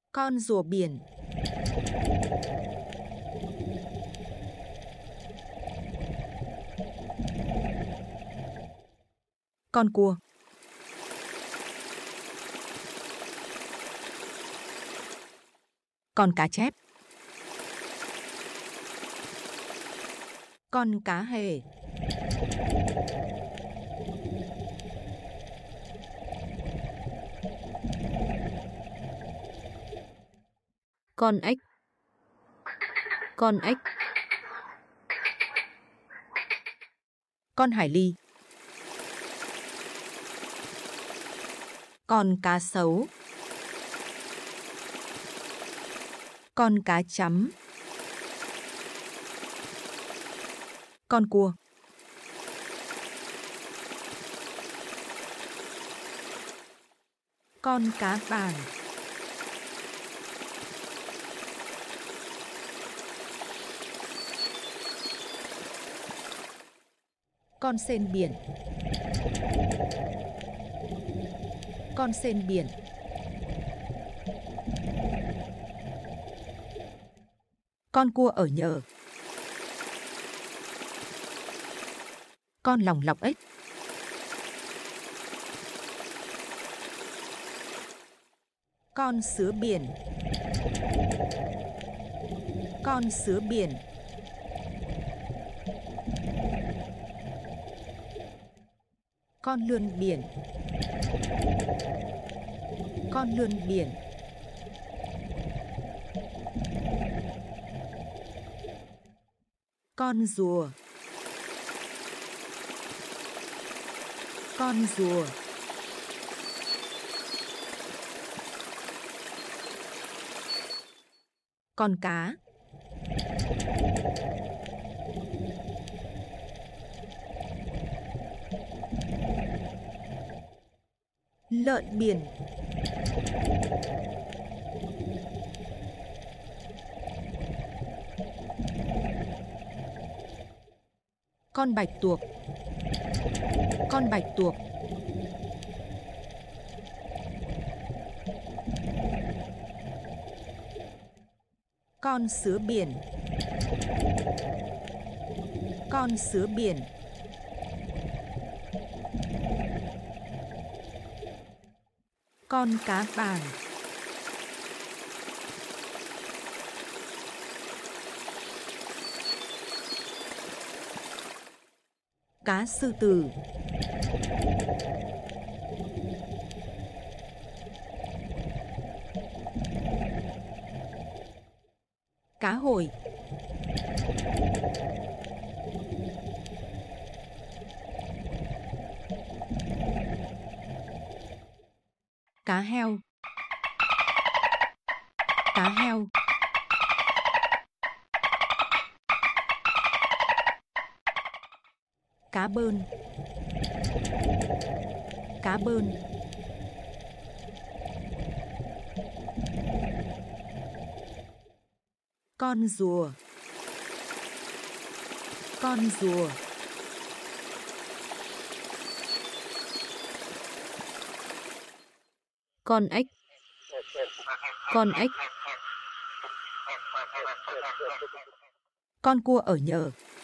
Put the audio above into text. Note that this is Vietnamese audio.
Con rùa biển. Con cua. Con cá chép. Con cá hề. Con ếch. Con ếch. Con hải ly. Con cá sấu. Con cá chấm. Con cua. Con cá vàng. Con sên biển. Con sên biển. Con cua ở nhờ. Con lòng lọc ếch. Con sứa biển. Con sứa biển. Con lươn biển. Con lươn biển. Con rùa. Con rùa. Con cá. Lợn biển. Con bạch tuộc. Con bạch tuộc. Con sứa biển. Con sứa biển. Con cá vàng. Cá sư tử. Cá hồi. Cá heo. Cá heo. Cá bơn. Cá bơn. Con rùa. Con rùa. Con ếch. Con ếch. Con cua ở nhờ.